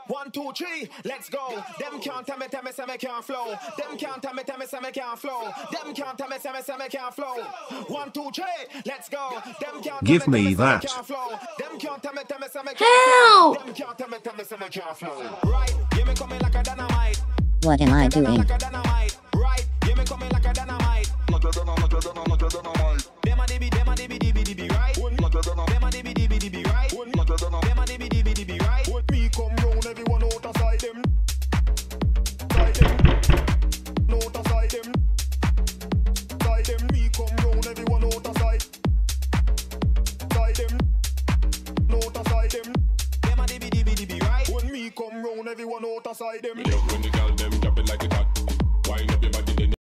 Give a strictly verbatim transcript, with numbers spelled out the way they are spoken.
One, two, three, let's go. Them can't tell me, tell me, say me can't flow. Them can't tell me, tell me, say me can't flow. Them can't tell me, say me, say me can't flow. One, two, three, let's go. Them can't Give tell me, me tell me, that. say me can't flow. Them can't tell me, tell me, say me can't Help! flow. Them can't tell me, tell me, say me can't flow. Right, you me coming like a dynamite. What am I doing? Like a dynamite. Right, you me coming like a dynamite. Like a dynamite, like a dynamite, like a dynamite. Dem a dibby, dem a dibby, dibby, dibby, right? Like a dynamite. Dem a dibby, dibby, dibby, right? Like a dynamite. Dem a dibby, dibby, dibby, right? When me come round, everyone out of side them. Side them. Out of side them. Side them. Me come round, everyone out of side. Side them. Out of side them. Dem a dibby, dibby, dibby, right? When me come round, everyone out of side them.